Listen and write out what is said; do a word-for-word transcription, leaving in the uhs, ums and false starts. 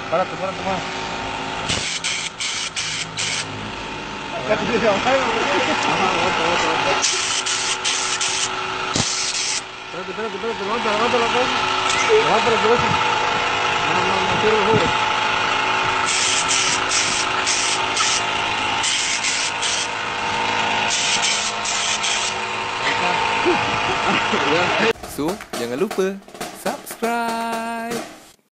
Parate, parate más. Ajá, otro, otro, otro. Espérate, espérate, espérate, levanta, levanta la cosa. Levanta la cabeza. No, no, no, cierra los ojos. So, jangan lupa subscribe.